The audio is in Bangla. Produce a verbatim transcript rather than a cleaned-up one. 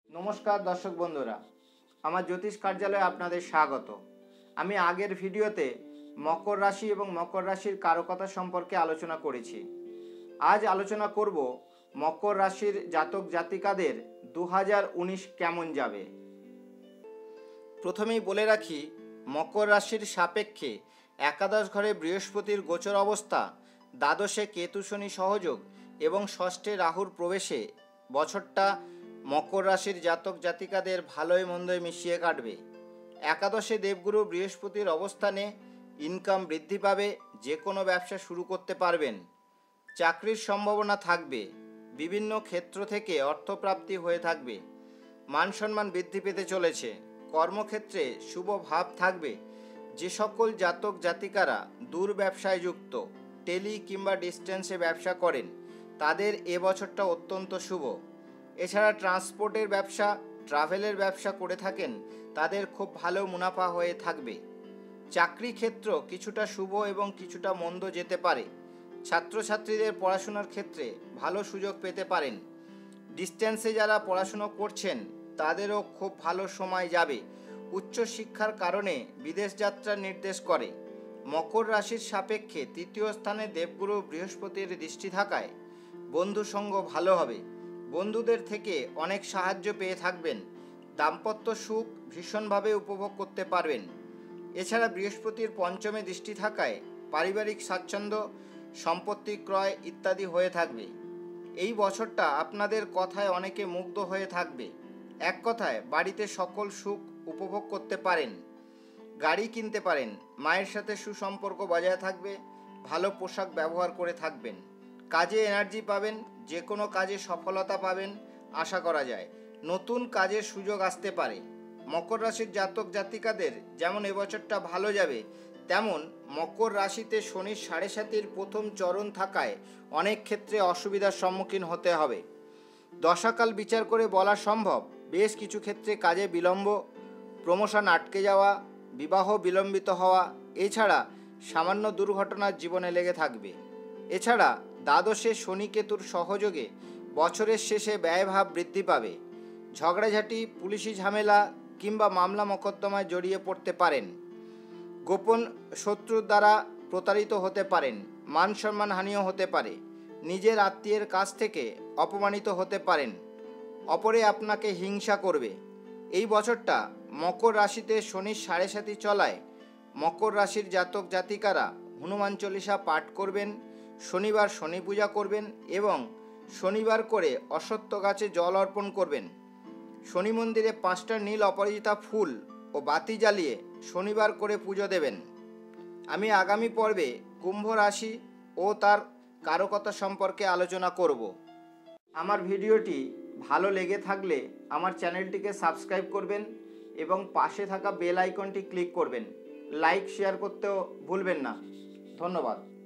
नमस्कार दर्शक बंधुरा आमार ज्योतिष कार्यालये आपनादेर स्वागत। आमी आगेर भिडियोते मकर राशि एवं मकर राशिर कारकता सम्पर्के आलोचना करेछि। आज आलोचना करब मकर राशिर जातक जातिकादेर दो हज़ार उन्नीस केमन जाबे। प्रथमेई बोले राखी मकर राशिर सापेक्षे एकादश घरे बृहस्पतिर गोचर अवस्था, द्वादशे केतु शनि सहयोग एवं षष्ठे राहुर प्रवेशे बछरटा मकर राशिर जातक जातिकादेर भालोई मंदोई मिशिए काटबे। एकादशे देवगुरु बृहस्पतिर अवस्थाने इनकाम बृद्धि पाबे, जे कोनो व्यवसा शुरू करते पारबेन, चाकरिर सम्भावना थाकबे, विभिन्न क्षेत्र थेके अर्थप्राप्ति हये थाकबे, मान सम्मान बृद्धि पेते चलेछे, कर्मक्षेत्रे शुभ भाव थाकबे। जे सकल जातक जातिकारा दूर व्यवसाय युक्त टेली किंबा डिस्टेंसे व्यवसा करें तादेर ए बछरटा अत्यंत शुभ। एछाड़ा ट्रांसपोर्टेर व्यवसा ट्राभेलेर व्यवसा करे थाकेन तादेर खूब भालो मुनाफा हये थाकबे। चाकरी क्षेत्र किछुटा शुभ एवं किछुटा मंद जेते पारे। छात्र छात्रीदेर पढ़ाशोनार क्षेत्रे भालो सुयोग पेते पारेन। डिस्टेंसे जारा पढ़ाशोना करछेन तादेरও खूब भालो समय जाबे। उच्च शिक्षार कारणे विदेश यात्रार निर्देश करे। मकर राशिर सापेक्षे तृतीय स्थाने देवगुरु बृहस्पतिर दृष्टि थाकाय बंधु संग भालो हबे। बंधुदेर थेके अनेक साहाज्य पेये थाकबेन। दाम्पत्य सुख भीषणभावे उपभोग करते पारबेन। एछाड़ा बृहस्पतिर पंचमे दृष्टि थाकाय पारिवारिक स्वाच्छंद्य, सम्पत्ति क्रय इत्यादि हये थाकबे। एई बछरटा आपनादेर कथाय अनेके मुग्ध हये थाकबे। एक कथाय बाड़ीते सकल सुख उपभोग करते पारेन। गाड़ी किनते पारेन। मायेर साथे सुसम्पर्क बजाय थाकबे। भालो पोशाक व्यवहार करे थाकबेन। काजे एनार्जी पाबेन। जे कोनो काजे सफलता पाबेन आशा करा जाय। नतून काजेर सुयोग आसते पारे। मकर राशिर जातक जातिकादेर जेमन ए बछरटा भालो जाबे तेमन मकर राशिते शनिर साढ़े सातिर प्रथम चरण थाकाय अनेक क्षेत्रे असुविधार सम्मुखीन होते हबे। दशाकाल विचार करे बला सम्भव बेश किछु क्षेत्रे काजे विलम्ब, प्रमोशन आटके जावा, विवाह विलम्बित हवा, एछाड़ा सामान्य दुर्घटना जीवने लेगे थाकबे। एछाड़ा द्वादशे शनि केतुर सहयोगे बछरेर शेषे व्ययभाव बृद्धि पाबे। झगड़ाझाटी, पुलिशी झमेला किंबा मामला मोकद्दमाय जड़िए पड़ते पारेन। गोपन शत्रुर द्वारा प्रतारित होते पारेन। मान सम्मान हानिও होते पारे। निजेर आत्मीयेर काछ थेके अपमानित होते पारेन। अपरे आपनाके हिंसा करबे। এই বছরটা মকর রাশিতে শনির সাড়ে সাতি চলায় মকর রাশির জাতক জাতিকারা হনুমান চল্লিশা পাঠ করবেন, শনিবার শনি পূজা করবেন এবং শনিবার করে অশ্বত্থ গাছে জল অর্পণ করবেন। শনি মন্দিরে পাঁচটা নীল অপরাজিতা ফুল ও বাতি জ্বালিয়ে শনিবার করে পুজো দেবেন। আমি আগামী পর্বে কুম্ভ রাশি ও তার কারকতা সম্পর্কে আলোচনা করব। আমার ভিডিওটি ভালো লেগে থাকলে আমার চ্যানেলটিকে সাবস্ক্রাইব করবেন এবং পাশে থাকা বেল আইকনটি ক্লিক করবেন। লাইক শেয়ার করতেও ভুলবেন না। ধন্যবাদ।